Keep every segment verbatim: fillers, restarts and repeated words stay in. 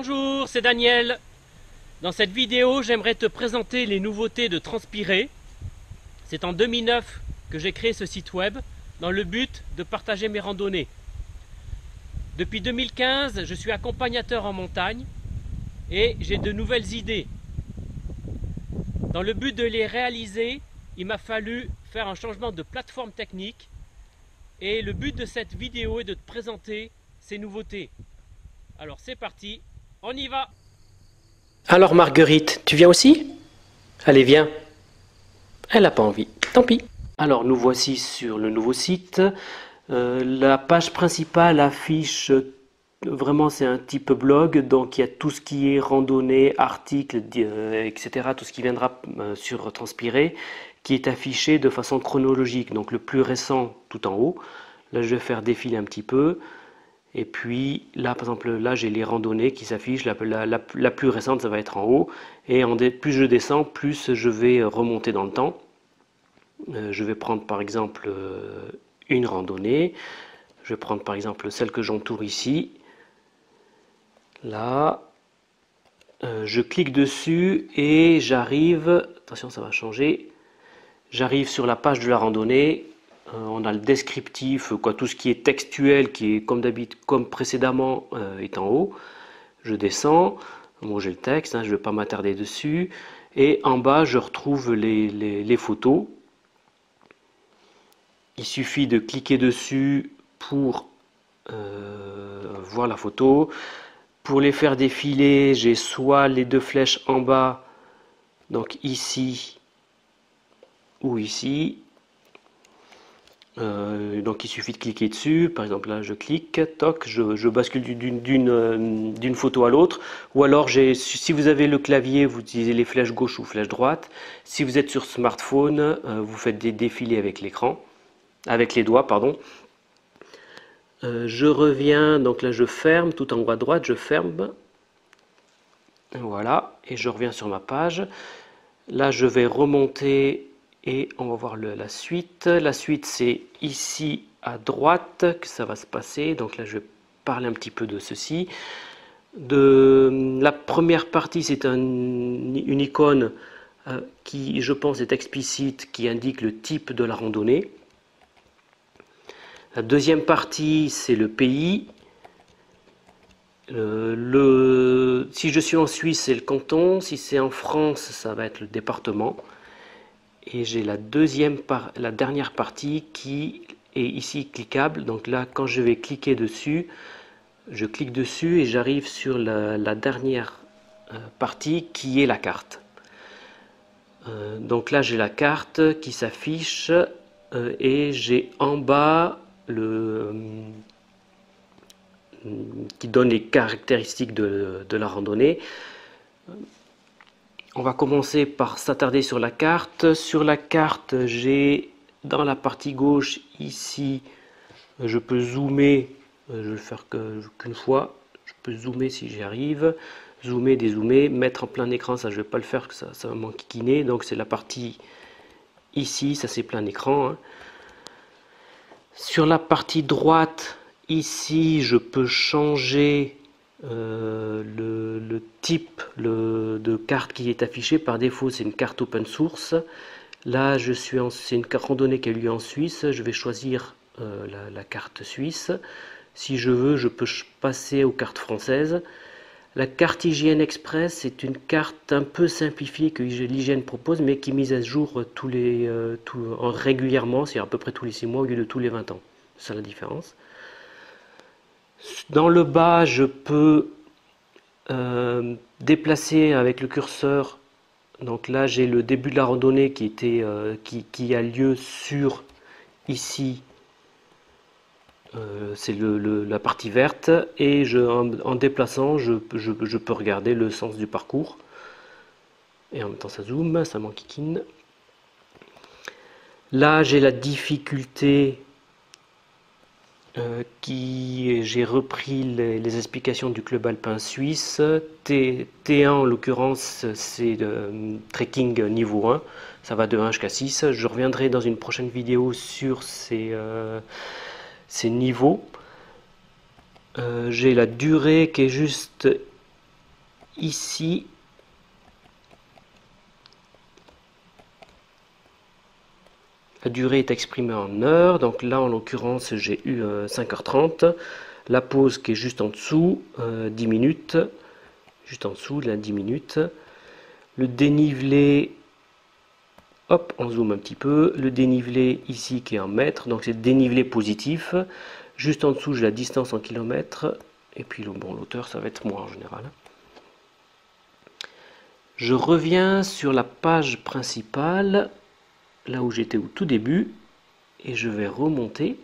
Bonjour, c'est Daniel. Dans cette vidéo, j'aimerais te présenter les nouveautés de Transpirer. C'est en deux mille neuf que j'ai créé ce site web dans le but de partager mes randonnées. Depuis deux mille quinze, je suis accompagnateur en montagne et j'ai de nouvelles idées. Dans le but de les réaliser, il m'a fallu faire un changement de plateforme technique et le but de cette vidéo est de te présenter ces nouveautés. Alors c'est parti, on y va! Alors Marguerite, tu viens aussi? Allez, viens. Elle n'a pas envie, tant pis. Alors nous voici sur le nouveau site. Euh, la page principale affiche, vraiment c'est un type blog, donc il y a tout ce qui est randonnée, articles, euh, et cetera. Tout ce qui viendra euh, sur Transpirer, qui est affiché de façon chronologique. Donc le plus récent tout en haut. Là je vais faire défiler un petit peu. Et puis là, par exemple, là j'ai les randonnées qui s'affichent, la, la, la, la plus récente ça va être en haut, et en, plus je descends, plus je vais remonter dans le temps. Euh, je vais prendre par exemple euh, une randonnée, je vais prendre par exemple celle que j'entoure ici, là, euh, je clique dessus et j'arrive, attention ça va changer, j'arrive sur la page de la randonnée. On a le descriptif, quoi, tout ce qui est textuel, qui est comme d'habitude, comme précédemment, euh, est en haut. Je descends, bon, j'ai le texte, hein, je ne vais pas m'attarder dessus. Et en bas, je retrouve les, les, les photos. Il suffit de cliquer dessus pour euh, voir la photo. Pour les faire défiler, j'ai soit les deux flèches en bas, donc ici ou ici. Euh, donc il suffit de cliquer dessus, par exemple là je clique, toc, je, je bascule d'une photo à l'autre, ou alors si vous avez le clavier, vous utilisez les flèches gauche ou flèche droite. Si vous êtes sur smartphone, euh, vous faites des défilés avec l'écran, avec les doigts, pardon. Euh, je reviens, donc là je ferme, tout en haut à droite, je ferme, voilà, et je reviens sur ma page. Là je vais remonter. Et on va voir le, la suite. La suite, c'est ici à droite que ça va se passer. Donc là, je vais parler un petit peu de ceci. De, la première partie, c'est un, une icône euh, qui, je pense, est explicite, qui indique le type de la randonnée. La deuxième partie, c'est le pays. Euh, le, si je suis en Suisse, c'est le canton. Si c'est en France, ça va être le département. Et j'ai la deuxième par, la dernière partie qui est ici cliquable. Donc là, quand je vais cliquer dessus, je clique dessus et j'arrive sur la, la dernière euh, partie qui est la carte. Euh, donc là, j'ai la carte qui s'affiche euh, et j'ai en bas le euh, qui donne les caractéristiques de, de la randonnée. On va commencer par s'attarder sur la carte. Sur la carte, j'ai dans la partie gauche ici, je peux zoomer, je vais le faire qu'une fois, je peux zoomer si j'y arrive, zoomer, dézoomer, mettre en plein écran, ça je ne vais pas le faire, que ça, ça va m'enquiquiner, donc c'est la partie ici, ça c'est plein écran. Hein. Sur la partie droite, ici, je peux changer Euh, le, le type le, de carte qui est affiché. Par défaut, c'est une carte open source. Là, je suis en, c'est une randonnée qui a lieu en Suisse. Je vais choisir euh, la, la carte suisse. Si je veux, je peux passer aux cartes françaises. La carte Hygiène Express, c'est une carte un peu simplifiée que l'Hygiène propose, mais qui est mise à jour tous les, euh, tout, régulièrement, c'est à peu près tous les six mois au lieu de tous les vingt ans. C'est ça la différence. Dans le bas, je peux euh, déplacer avec le curseur. Donc là, j'ai le début de la randonnée qui, était, euh, qui, qui a lieu sur ici. Euh, c'est le, le, la partie verte. Et je, en, en déplaçant, je, je, je peux regarder le sens du parcours. Et en même temps, ça zoome, ça m'enquiquine. Là, j'ai la difficulté. Euh, qui j'ai repris les, les explications du club alpin suisse. T, T1 en l'occurrence, c'est le trekking niveau un, ça va de un jusqu'à six. Je reviendrai dans une prochaine vidéo sur ces, euh, ces niveaux. Euh, j'ai la durée qui est juste ici, la durée est exprimée en heures. Donc là, en l'occurrence, j'ai eu euh, cinq heures trente. La pause qui est juste en dessous, euh, dix minutes. Juste en dessous, là, dix minutes. Le dénivelé, hop, on zoome un petit peu. Le dénivelé ici qui est en mètres, donc c'est dénivelé positif. Juste en dessous, j'ai la distance en kilomètres. Et puis, bon, l'auteur, ça va être moi en général. Je reviens sur la page principale, là où j'étais au tout début, et je vais remonter.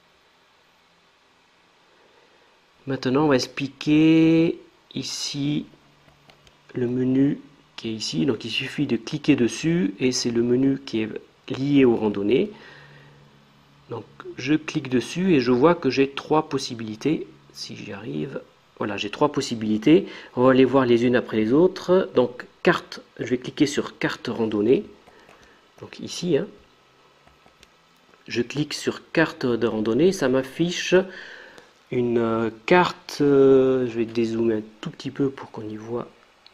Maintenant, on va expliquer ici le menu qui est ici. Donc, il suffit de cliquer dessus et c'est le menu qui est lié aux randonnées. Donc, je clique dessus et je vois que j'ai trois possibilités. Si j'y arrive, voilà, j'ai trois possibilités. On va les voir les unes après les autres. Donc, carte, je vais cliquer sur carte randonnée. Donc, ici, hein. Je clique sur carte de randonnée, ça m'affiche une carte, euh, je vais dézoomer un tout petit peu pour qu'on y voit.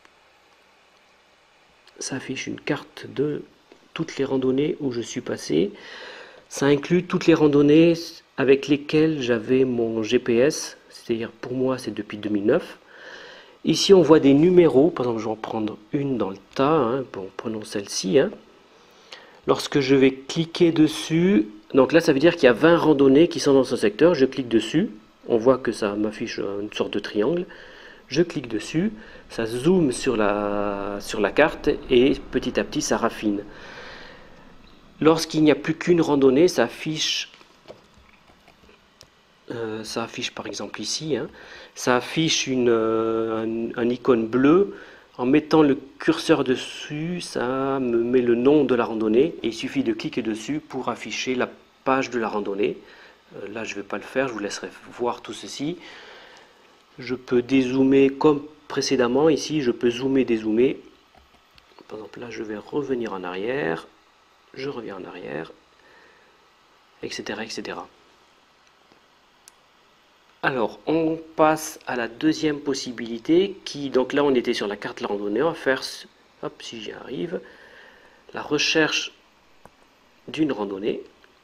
Ça affiche une carte de toutes les randonnées où je suis passé. Ça inclut toutes les randonnées avec lesquelles j'avais mon G P S, c'est-à-dire pour moi c'est depuis deux mille neuf. Ici on voit des numéros, par exemple je vais en prendre une dans le tas, hein. Bon, prenons celle-ci. Hein. Lorsque je vais cliquer dessus, donc là ça veut dire qu'il y a vingt randonnées qui sont dans ce secteur, je clique dessus. On voit que ça m'affiche une sorte de triangle. Je clique dessus, ça zoome sur la, sur la carte et petit à petit ça raffine. Lorsqu'il n'y a plus qu'une randonnée, ça affiche, euh, ça affiche par exemple ici, hein, ça affiche une, euh, un, un icône bleu. En mettant le curseur dessus, ça me met le nom de la randonnée et il suffit de cliquer dessus pour afficher la page de la randonnée. Là, je ne vais pas le faire, je vous laisserai voir tout ceci. Je peux dézoomer comme précédemment. Ici, je peux zoomer, dézoomer. Par exemple, là, je vais revenir en arrière. Je reviens en arrière, et cetera, et cetera. Alors, on passe à la deuxième possibilité qui, donc là, on était sur la carte de la randonnée. On va faire, hop, si j'y arrive, la recherche d'une randonnée.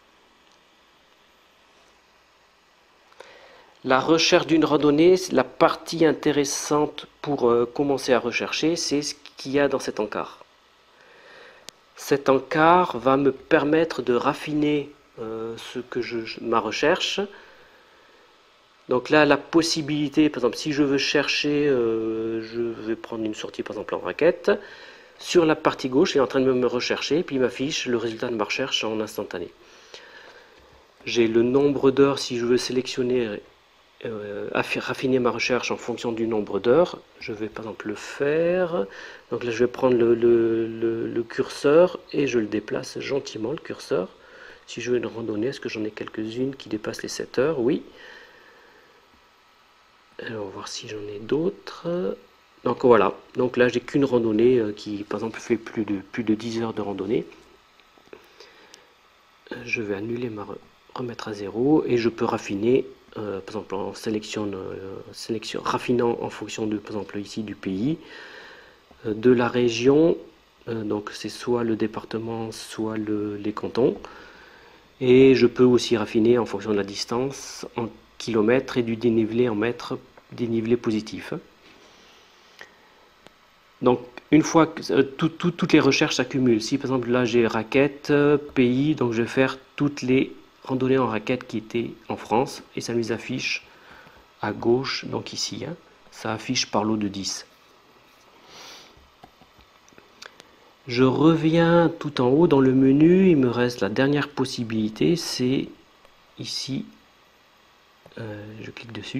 La recherche d'une randonnée, la partie intéressante pour euh, commencer à rechercher, c'est ce qu'il y a dans cet encart. Cet encart va me permettre de raffiner euh, ce que je, ma recherche. Donc là, la possibilité, par exemple, si je veux chercher, euh, je vais prendre une sortie par exemple en raquette. Sur la partie gauche, il est en train de me rechercher, puis il m'affiche le résultat de ma recherche en instantané. J'ai le nombre d'heures si je veux sélectionner. Euh, raffiner ma recherche en fonction du nombre d'heures. Je vais par exemple le faire. Donc là je vais prendre le, le, le, le curseur et je le déplace gentiment, le curseur. Si je veux une randonnée, est-ce que j'en ai quelques-unes qui dépassent les sept heures? Oui. Alors, on va voir si j'en ai d'autres. Donc voilà, donc là j'ai qu'une randonnée qui par exemple fait plus de, plus de dix heures de randonnée. Je vais annuler ma remettre à zéro et je peux raffiner. Euh, par exemple en sélection, euh, sélection, raffinant en fonction de, par exemple ici du pays, euh, de la région, euh, donc c'est soit le département, soit le, les cantons, et je peux aussi raffiner en fonction de la distance en kilomètres et du dénivelé en mètres, dénivelé positif. Donc une fois que euh, tout, tout, toutes les recherches s'accumulent, si par exemple là j'ai raquette, pays, donc je vais faire toutes les randonnée en raquette qui était en France et ça nous affiche à gauche, donc ici, hein, ça affiche par lot de dix. Je reviens tout en haut dans le menu, il me reste la dernière possibilité, c'est ici, euh, je clique dessus,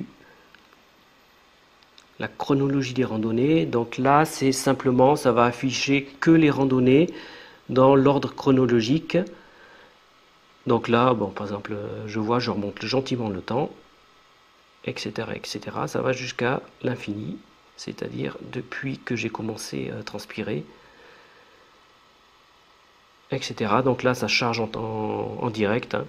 la chronologie des randonnées. Donc là, c'est simplement, ça va afficher que les randonnées dans l'ordre chronologique. Donc là, bon, par exemple, je vois, je remonte gentiment le temps, et cetera, et cetera. Ça va jusqu'à l'infini, c'est-à-dire depuis que j'ai commencé à transpirer, et cetera. Donc là, ça charge en, en, en direct. Hein.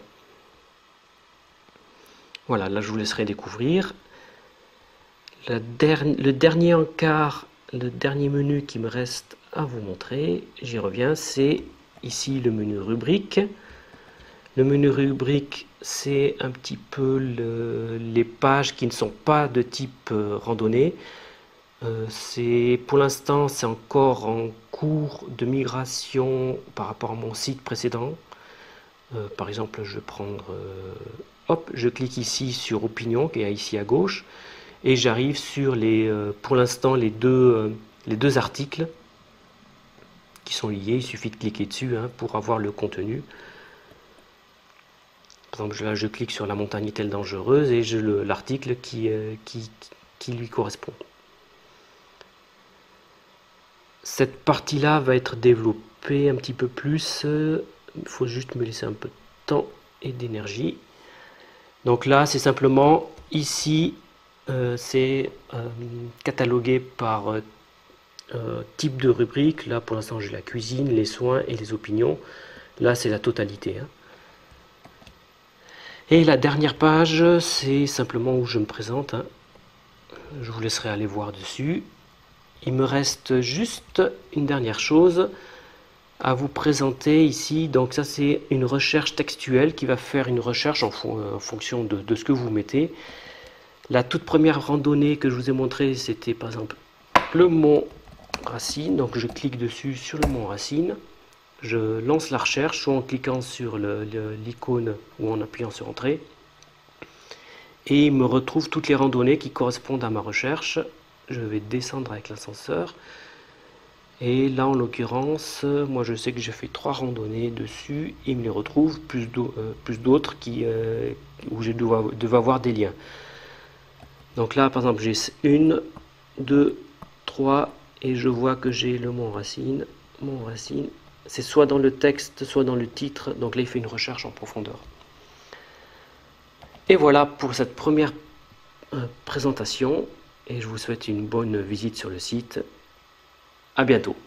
Voilà, là, je vous laisserai découvrir. La der le dernier encart le dernier menu qui me reste à vous montrer, j'y reviens, c'est ici le menu rubrique. Le menu rubrique, c'est un petit peu le, les pages qui ne sont pas de type euh, randonnée. Euh, c'est, pour l'instant, c'est encore en cours de migration par rapport à mon site précédent. Euh, par exemple, je vais prendre, euh, hop, je clique ici sur Opinion, qui est ici à gauche, et j'arrive sur les, euh, pour l'instant, les deux, euh, les deux articles qui sont liés. Il suffit de cliquer dessus hein, pour avoir le contenu. Par exemple, là, je clique sur la montagne est-elle dangereuse et j'ai l'article qui, euh, qui, qui lui correspond. Cette partie-là va être développée un petit peu plus. Il faut juste me laisser un peu de temps et d'énergie. Donc là, c'est simplement ici, euh, c'est euh, catalogué par euh, euh, type de rubrique. Là, pour l'instant, j'ai la cuisine, les soins et les opinions. Là, c'est la totalité. Hein. Et la dernière page, c'est simplement où je me présente. Hein. Je vous laisserai aller voir dessus. Il me reste juste une dernière chose à vous présenter ici. Donc ça, c'est une recherche textuelle qui va faire une recherche en, fon en fonction de, de ce que vous mettez. La toute première randonnée que je vous ai montrée, c'était par exemple le mont Racine. Donc je clique dessus sur le mont Racine. Je lance la recherche, soit en cliquant sur l'icône ou en appuyant sur Entrée. Et il me retrouve toutes les randonnées qui correspondent à ma recherche. Je vais descendre avec l'ascenseur. Et là, en l'occurrence, moi je sais que j'ai fait trois randonnées dessus. Il me les retrouve, plus d'autres qui euh, où je dois, devais avoir des liens. Donc là, par exemple, j'ai une, deux, trois, et je vois que j'ai le mont Racine. Mont Racine, c'est soit dans le texte, soit dans le titre. Donc là, il fait une recherche en profondeur. Et voilà pour cette première euh, présentation. Et je vous souhaite une bonne visite sur le site. À bientôt.